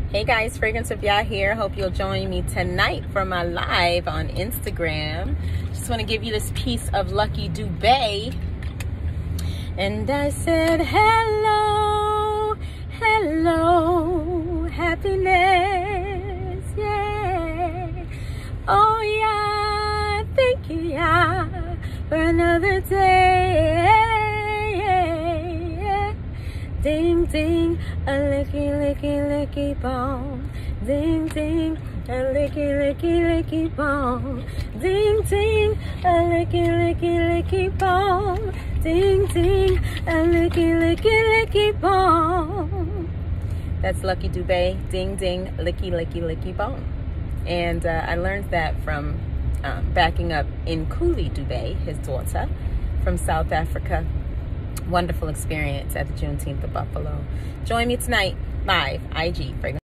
Hey guys, Fragrance of Ya here. Hope you'll join me tonight for my live on Instagram. Just want to give you this piece of Lucky Dubé. And I said, hello, hello, happiness, yeah. Oh yeah, thank you, yeah, for another day. Ding, ding, a licky, licky, licky bong. Ding, ding, a licky, licky, licky bong. Ding, ding, a licky, licky, licky bong. Ding, ding, a licky, licky, licky bong. That's Lucky Dubé, ding, ding, licky, licky, licky bong. And I learned that from backing up Licky Dubé, his daughter, from South Africa. Wonderful experience at the Juneteenth of Buffalo. Join me tonight, live, IG, Fragrance.